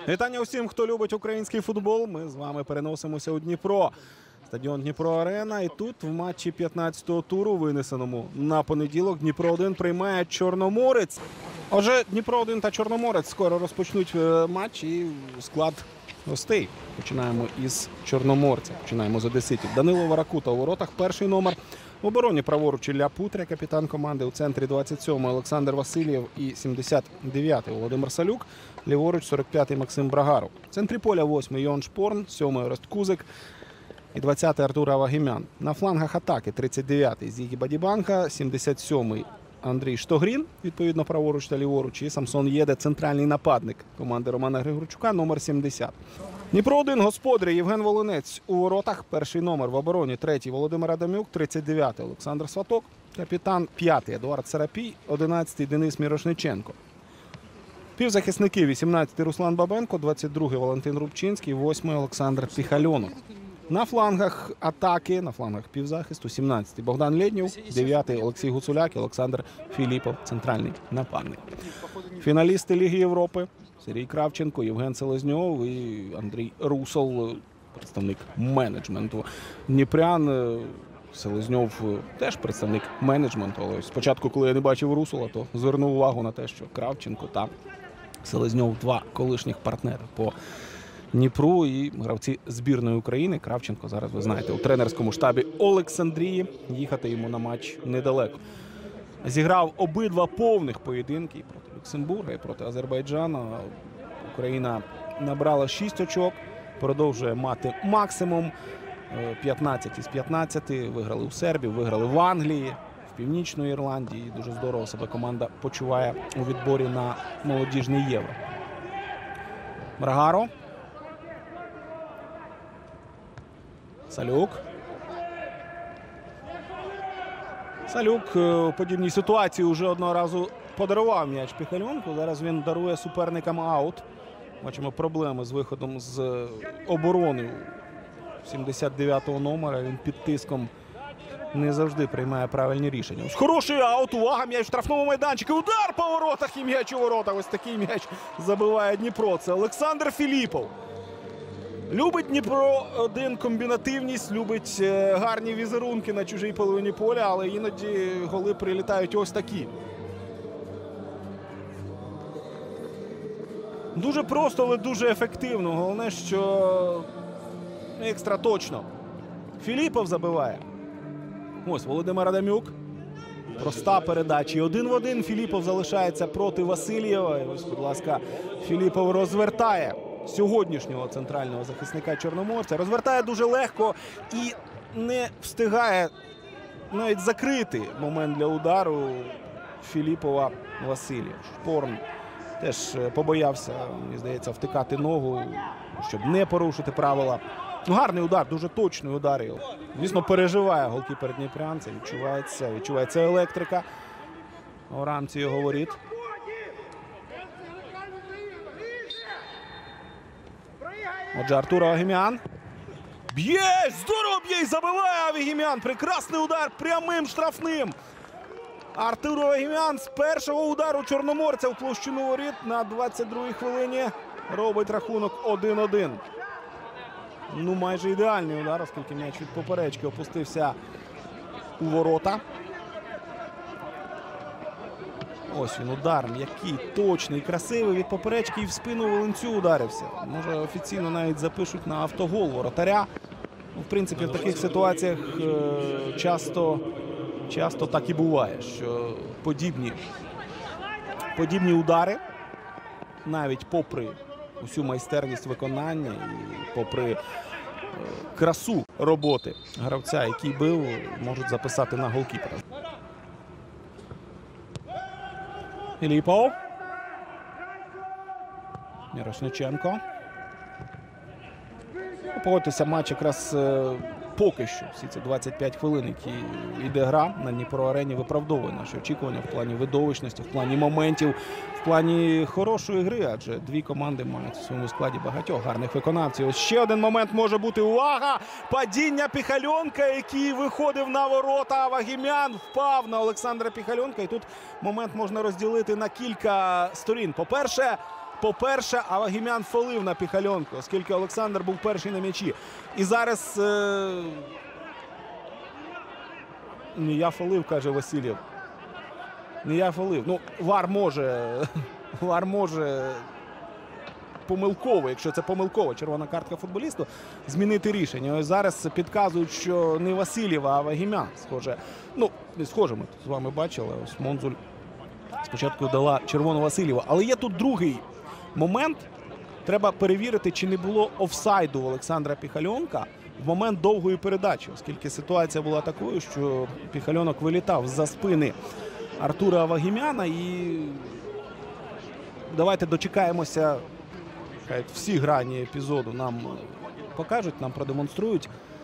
Вітання усім, хто любить український футбол. Ми з вами переносимося у Дніпро. Стадіон Дніпро-Арена. І тут в матчі 15-го туру, винесеному на понеділок, Дніпро-1 приймає Чорноморець. Отже, Дніпро-1 та Чорноморець скоро розпочнуть матч і склад гостей. Починаємо із Чорноморця. Починаємо з одеситів. Данило Варакута у воротах. Перший номер. В обороні праворуч Ілля Путря, капітан команди. У центрі 27-й Олександр Васильєв і 79-й Володимир Салюк. Ліворуч 45-й Максим Брагаров. В центрі поля 8-й Йон Шпорн, 7-й Орест Кузик і 20-й Артур Авагімян. На флангах атаки 39-й Зігі Бадібанка, 77-й Андрій Штогрін, відповідно праворуч та ліворуч, і Самсон Єде, центральний нападник команди Романа Григорчука, номер 70. Дніпро-1 господарі Євген Волинець у воротах. Перший номер в обороні. 3-й Володимир Адамюк, 39-й Олександр Сваток, капітан 5-й Едуард Сарапій, 11-й Денис Мірошниченко. Півзахисники 18-й Руслан Бабенко, 22-й Валентин Рубчинський, 8-й Олександр Піхальонок. На флангах атаки, на флангах півзахисту 17-й Богдан Лєднєв, 9-й Олексій Гуцуляк, Олександр Філіпов, центральний нападник. Фіналісти Ліги Європи Сергій Кравченко, Євген Селезньов і Андрій Русол, представник менеджменту дніпрян. Селезньов теж представник менеджменту, але спочатку, коли я не бачив Русола, то звернув увагу на те, що Кравченко та Селезньов – два колишніх партнери по Дніпру і гравці збірної України. Кравченко зараз, ви знаєте, у тренерському штабі Олександрії. Їхати йому на матч недалеко. Зіграв обидва повних поєдинки і проти Люксембурга, і проти Азербайджану. Україна набрала 6 очок, продовжує мати максимум. 15 із 15. Виграли у Сербії, виграли в Англії, в Північної Ірландії. Дуже здорово себе команда почуває у відборі на молодіжний Євро. Брагаро. Салюк. Салюк у подібній ситуації вже одного разу подарував м'яч Піхальонку. Зараз він дарує суперникам аут. Бачимо проблеми з виходом з оборони 79-го номера. Він під тиском не завжди приймає правильні рішення. Ось хороший аут. Увага, м'яч в штрафному майданчику. Удар по воротах і м'яч у воротах. Ось такий м'яч забиває Дніпро. Це Олександр Філіпов. Любить Дніпро-1 комбінативність, любить гарні візерунки на чужій половині поля, але іноді голи прилітають ось такі. Дуже просто, але дуже ефективно. Головне, що екстра точно. Філіпов забиває. Ось Володимир Адамюк. Проста передача. І 1 в 1 Філіпов залишається проти Васильєва. І ось, будь ласка, Філіпов розвертає сьогоднішнього центрального захисника Чорноморця. Розвертає дуже легко і не встигає навіть закрити момент для удару Філіпова Васильєв. Шпорн теж побоявся, мені здається, втикати ногу, щоб не порушити правила. Гарний удар, дуже точний удар. Звісно, переживає голкіпер дніпрян. Це відчувається електрика у рамці його воріт. Отже, Артур Авагімян. Б'є! Здорово б'є! Забиває Авагімян! Прекрасний удар прямим штрафним. Артур Авагімян з першого удару Чорноморця в площину воріт на 22-й хвилині робить рахунок 1-1. Ну, майже ідеальний удар, оскільки м'яч від поперечки опустився у ворота. Ось він, удар м'який, точний, красивий від поперечки і в спину Волинцю ударився. Може, офіційно навіть запишуть на автогол воротаря. Ну, в принципі, в таких ситуаціях часто так і буває, що подібні удари, навіть попри усю майстерність виконання і попри красу роботи гравця, який бив, можуть записати на голкіпера. Філіпов. Мірошниченко. Погодьтеся, матч якраз поки що, всі ці 25 хвилин, які йде гра на Дніпро-арені, виправдовує наші очікування в плані видовищності, в плані моментів, в плані хорошої гри, адже дві команди мають у своєму складі багатьох гарних виконавців. Ось ще один момент може бути. Увага! Падіння Піхальонка, який виходив на ворота. Авагімян впав на Олександра Піхальонка. І тут момент можна розділити на кілька сторін. По-перше, По-перше, Авагімян фолив на Піхальонку, оскільки Олександр був перший на м'ячі. І зараз... Не я фолив, каже Васильєв. Не я фолив. Ну, ВАР може помилково, якщо це помилково червона картка футболісту, змінити рішення. Ось зараз підказують, що не Васильєв, а Авагімян. Схоже. Ну, не схоже, ми з вами бачили. Ось Монзуль спочатку дала червону Васильєва. Але є тут другий момент. Треба перевірити, чи не було офсайду Олександра Піхальонка в момент довгої передачі, оскільки ситуація була такою, що Піхальонок вилітав з-за спини Артура Авагімяна. І давайте дочекаємося, всі грані епізоду нам покажуть, нам продемонструють.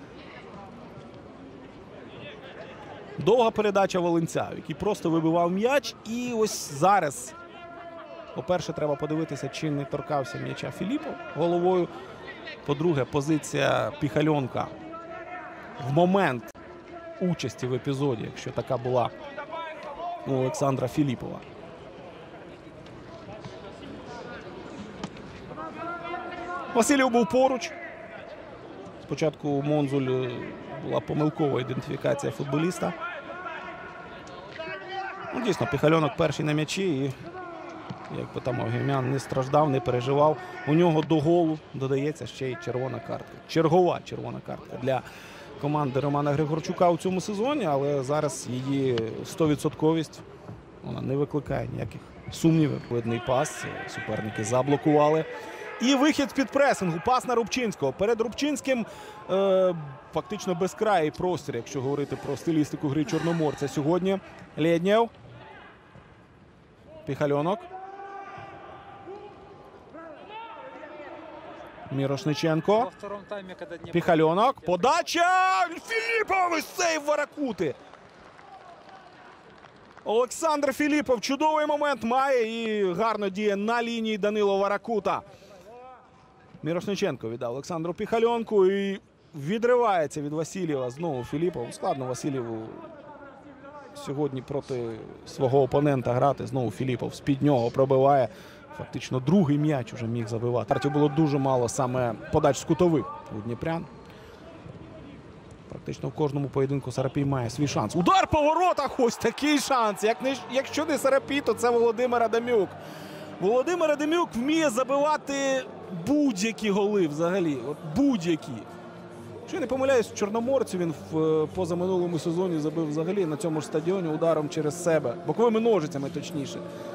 Довга передача Волинця, який просто вибивав м'яч. І ось зараз, по-перше, треба подивитися, чи не торкався м'яча Філіпов головою. По-друге, позиція Піхальонка в момент участі в епізоді, якщо така була у Олександра Філіпова. Васильєв був поруч. Спочатку у Монзуль була помилкова ідентифікація футболіста. Ну, дійсно, Піхальонок перший на м'ячі. І якби там Авагімян не страждав, не переживав. У нього до голу додається ще й червона картка. Чергова червона картка для команди Романа Григорчука у цьому сезоні. Але зараз її 100%, вона не викликає ніяких сумнівів. Видний пас, суперники заблокували. І вихід з-під пресингу. Пас на Рубчинського. Перед Рубчинським фактично безкрайний простір, якщо говорити про стилістику гри чорноморця. Сьогодні Лєднєв. Піхальонок. Мірошниченко. Піхальонок. Подача! Філіпов! Сейв Варакути! Олександр Філіпов чудовий момент має і гарно діє на лінії Данило Варакута. Мірошниченко віддав Олександру Піхальонку і відривається від Васильєва. Знову Філіпов. Складно Васильєву сьогодні проти свого опонента грати. Знову Філіпов з-під нього пробиває. Фактично другий м'яч вже міг забивати. Партію було дуже мало саме подач з кутових у дніпрян. Практично в кожному поєдинку Сарапій має свій шанс. Удар по воротах! Ось такий шанс! Якщо не Сарапій, то це Володимир Адамюк. Володимир Адамюк вміє забивати будь-які голи взагалі. Будь-які. Якщо я не помиляюсь, в Чорноморцю він в позаминулому сезоні забив взагалі на цьому ж стадіоні ударом через себе. Боковими ножицями, точніше.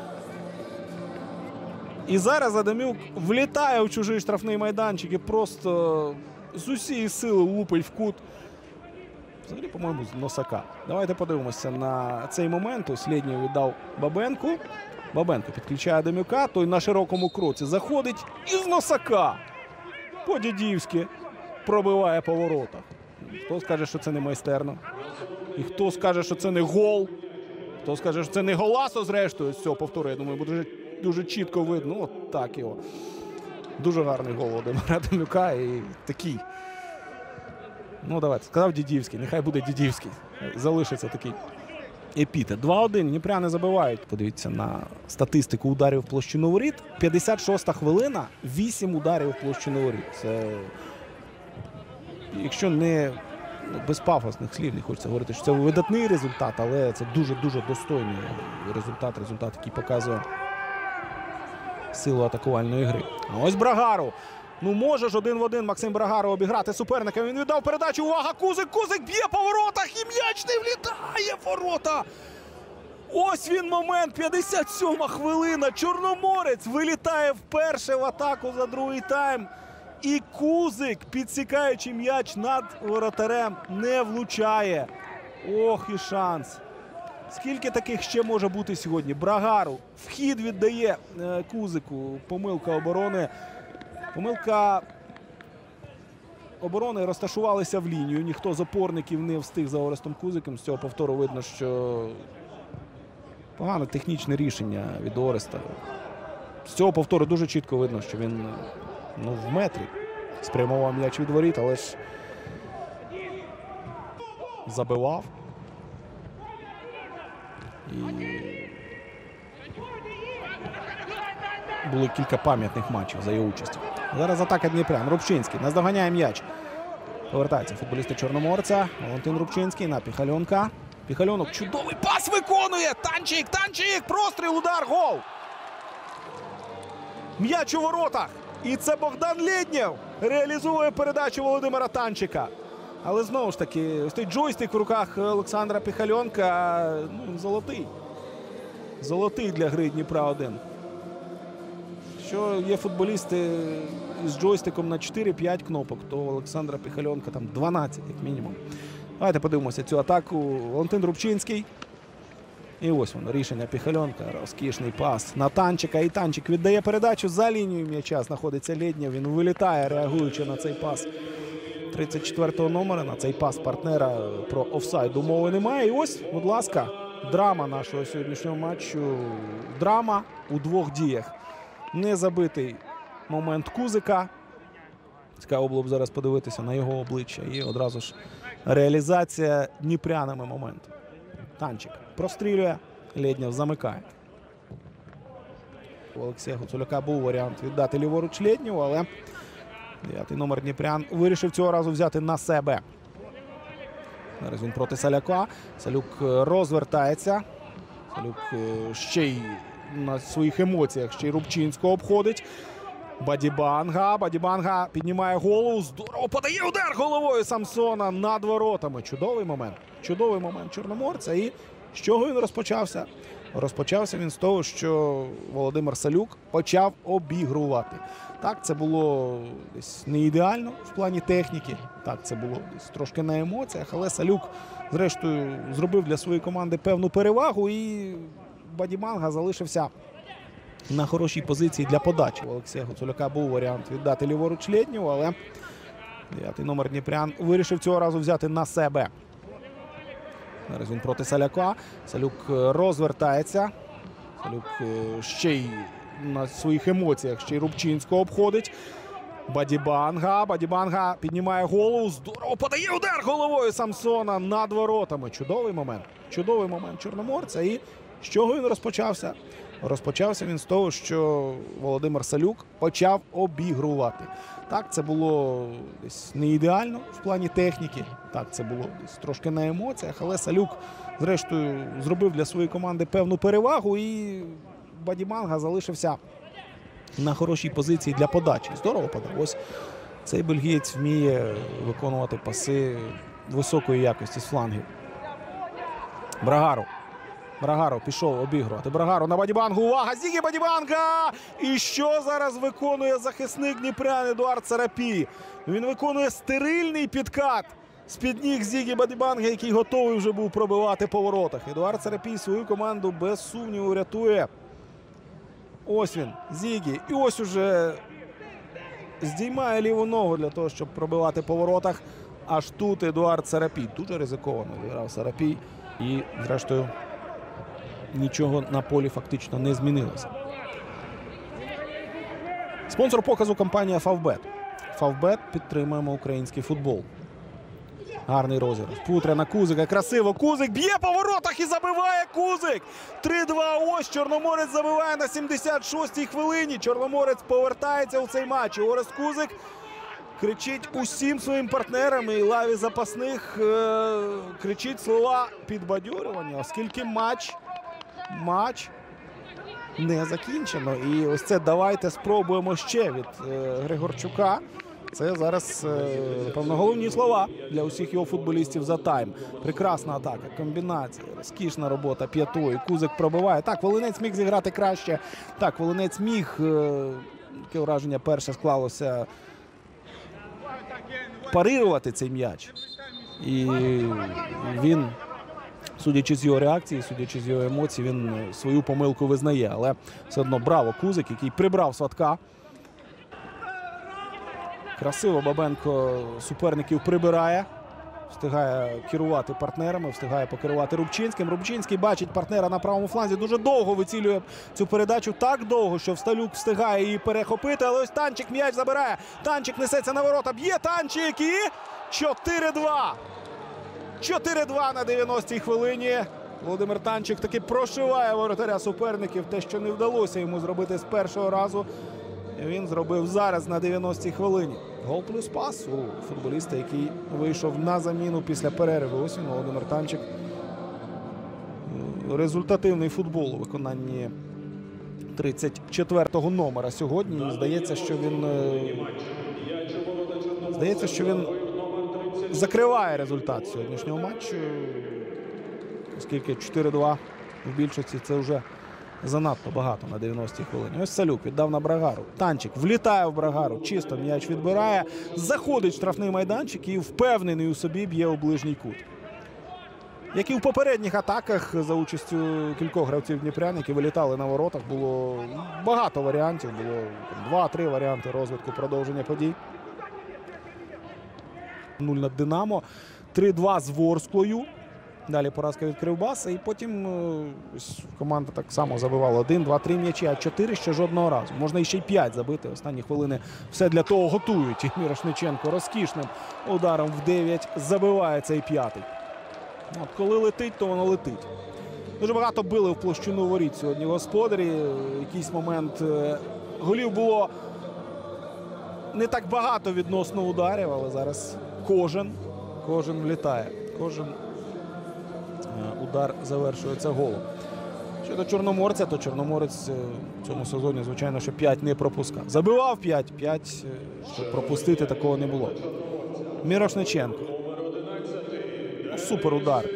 І зараз Адамюк влітає у чужий штрафний майданчик і просто з усієї сили лупить в кут. Взагалі, по-моєму, з носака. Давайте подивимося на цей момент. Ось Лєднєв віддав Бабенку. Бабенко підключає Адамюка. Той на широкому кроці заходить із носака. По-дідівськи пробиває по воротах. Хто скаже, що це не майстерно? І хто скаже, що це не гол? Хто скаже, що це не голасо, зрештою, з цього повтору? Я думаю, буде дуже чітко видно. От так його. Дуже гарний гол Володимира Адамюка і такий. Ну, давайте. Сказав Дідівський. Нехай буде Дідівський. Залишиться такий епітет. 2-1. Дніпряни забивають. Подивіться на статистику ударів в площину воріт. 56-та хвилина. 8 ударів в площину воріт. Це, якщо не без пафосних слів, не хочеться говорити, що це видатний результат, але це дуже-дуже достойний результат. Результат, який показує силу атакувальної гри. А ось Брагару. Ну, може ж 1-1 Максим Брагару обіграти суперника. Він віддав передачу. Увага! Кузик! Кузик б'є по воротах і м'яч не влітає в ворота! Ось він момент. 57-ма хвилина. Чорноморець вилітає вперше в атаку за другий тайм. І Кузик, підсікаючи м'яч над воротарем, не влучає. Ох і шанс. Скільки таких ще може бути сьогодні? Брагару. Вхід віддає Кузику. Помилка оборони. Помилка оборони, розташувалися в лінію. Ніхто з опорників не встиг за Орестом Кузиком. З цього повтору видно, що погане технічне рішення від Ореста. З цього повтору дуже чітко видно, що він в метрі спрямував м'яч від воріт, але ж забивав. І були кілька пам'ятних матчів за його участю. Зараз атака дніпрян. Рубчинський наздоганяє м'яч. Повертаються футболісти Чорноморця. Валентин Рубчинський на Піхальонка. Піхальонок чудовий пас виконує. Танчик, Танчик, простріл, удар, гол. М'яч у воротах. І це Богдан Лєднєв реалізує передачу Володимира Танчика. Але знову ж таки, ось той джойстик в руках Олександра Піхальонка, ну, золотий. Золотий для гри Дніпра-1. Якщо є футболісти з джойстиком на 4-5 кнопок, то у Олександра Піхальонка там 12, як мінімум. Давайте подивимося цю атаку. Валентин Рубчинський. І ось воно, рішення Піхальонка. Розкішний пас на Танчика. І Танчик віддає передачу за лінією м'яча. Знаходиться Лєднєв. Він вилітає, реагуючи на цей пас 34-го номера. На цей пас партнера про офсайд мови немає. І ось, будь ласка, драма нашого сьогоднішнього матчу. Драма у двох діях. Незабитий момент Кузика. Цікаво було б зараз подивитися на його обличчя. І одразу ж реалізація дніпрянами моменту. Танчик прострілює, Лєднєв замикає. У Олексія Гуцуляка був варіант віддати ліворуч Лєднєву, але 9-й номер дніпрян вирішив цього разу взяти на себе. Зараз він проти Саляка. Салюк розвертається. Салюк ще й на своїх емоціях ще й Рубчинського обходить. Бадібанга. Бадібанга піднімає голову. Здорово подає удар головою Самсона над воротами. Чудовий момент. Чудовий момент Чорноморця. І з чого він розпочався? Розпочався він з того, що Володимир Салюк почав обігрувати. Так, це було десь не ідеально в плані техніки. Так, це було десь трошки на емоціях. Але Салюк, зрештою, зробив для своєї команди певну перевагу. І Бадібанга залишився на хорошій позиції для подачі. У Олексія Гуцуляка був варіант віддати ліворуч Лєднєву, але 9-й номер дніпрян вирішив цього разу взяти на себе. Зараз він проти Саляка. Салюк розвертається. Салюк ще й на своїх емоціях ще й Рубчинського обходить. Бадібанга. Бадібанга піднімає голову. Здорово подає удар головою Самсона над воротами. Чудовий момент. Чудовий момент Чорноморця. І з чого він розпочався? Розпочався він з того, що Володимир Салюк почав обігрувати. Так, це було десь не ідеально в плані техніки. Так, це було десь трошки на емоціях. Але Салюк, зрештою, зробив для своєї команди певну перевагу. І Бадібанга залишився на хорошій позиції для подачі. Здорово подав. Ось цей бельгієць вміє виконувати паси високої якості з флангів. Брагару. Брагаро пішов обігрувати. Брагаро на Бадібангу. Увага! Зігі Бадібанга! І що зараз виконує захисник дніпрян Едуард Сарапій? Він виконує стерильний підкат з-під ніг Зігі Бадібанга, який готовий вже був пробивати по воротах. Едуард Сарапій свою команду без сумніву рятує. Ось він, Зігі. І ось уже здіймає ліву ногу для того, щоб пробивати по воротах. Аж тут Едуард Сарапій. Дуже ризиковано зіграв Сарапій. І, зрештою, нічого на полі фактично не змінилося. Спонсор показу – компанія Фавбет. Фавбет – підтримуємо український футбол. Гарний розіграш. Путря на Кузика. Красиво. Кузик б'є по воротах і забиває Кузик. 3-2. Ось Чорноморець забиває на 76-й хвилині. Чорноморець повертається у цей матч. Орест Кузик кричить усім своїм партнерам і лаві запасних кричить слова підбадьорювання, оскільки матч не закінчено. І ось це давайте спробуємо ще від Григорчука. Це зараз, напевно, головні слова для усіх його футболістів за тайм. Прекрасна атака, комбінація, розкішна робота п'ятою. Кузик пробиває. Так, Волинець міг зіграти краще. Так, Волинець міг, таке враження перше склалося, парирувати цей м'яч. І він, судячи з його реакції, судячи з його емоцій, він свою помилку визнає. Але все одно браво Кузик, який прибрав Сватка. Красиво Бабенко суперників прибирає. Встигає керувати партнерами, встигає покерувати Рубчинським. Рубчинський бачить партнера на правому фланзі. Дуже довго вицілює цю передачу. Так довго, що Сталюк встигає її перехопити. Але ось Танчик м'яч забирає. Танчик несеться на ворота. Б'є Танчик і 4-2. 4-2 на 90-й хвилині. Володимир Танчик таки прошиває воротаря суперників. Те, що не вдалося йому зробити з першого разу, він зробив зараз на 90-й хвилині. Гол плюс пас у футболіста, який вийшов на заміну після перерви. Ось він, Володимир Танчик. Результативний футбол у виконанні 34-го номера сьогодні. Здається, що він закриває результат сьогоднішнього матчу. Оскільки 4-2 в більшості це вже занадто багато на 90-й хвилині. Ось Салюк віддав на Брагару. Танчик влітає в Брагару, чисто м'яч відбирає, заходить в штрафний майданчик і впевнений у собі б'є у ближній кут. Як і в попередніх атаках за участю кількох гравців дніпрян, які вилітали на воротах, було багато варіантів, було 2-3 варіанти розвитку продовження подій. 0 над Динамо, 3-2 з Ворсклою. Далі поразка від Кривбаса, і потім команда так само забивала 1, 2, 3 м'ячі, а 4 ще жодного разу. Можна і ще й 5 забити. Останні хвилини все для того готують. І Мірошниченко розкішним ударом в 9 забиває цей п'ятий. От коли летить, то воно летить. Дуже багато били в площину воріт сьогодні господарі. В якийсь момент голів було не так багато відносно ударів, але зараз кожен влітає. Кожен удар завершується голом. Щодо Чорноморця, то Чорноморець в цьому сезоні, звичайно, що 5 не пропускав. Забивав 5, щоб пропустити такого не було. Мірошниченко. Супер удар.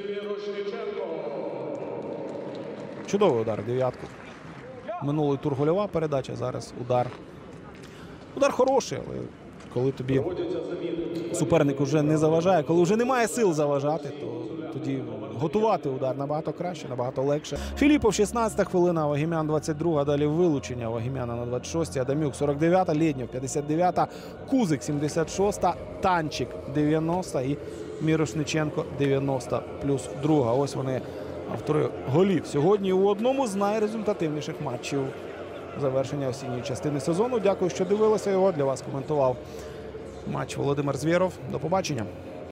Чудовий удар, дев'ятку. Минулий тур гольова передача, зараз удар. Удар хороший, але коли тобі суперник вже не заважає, коли вже немає сил заважати, то тоді готувати удар набагато краще, набагато легше. Філіпов 16-та хвилина, Вагімян 22-га, далі вилучення Вагімяна на 26-й, Адамюк 49-та, Лєднєв 59-та, Кузик 76-та, Танчик 90-та і Мірошниченко 90 плюс 2. Ось вони, автори голів сьогодні у одному з найрезультативніших матчів завершення осінньої частини сезону. Дякую, що дивилися його. Для вас коментував матч Володимир Звєров. До побачення.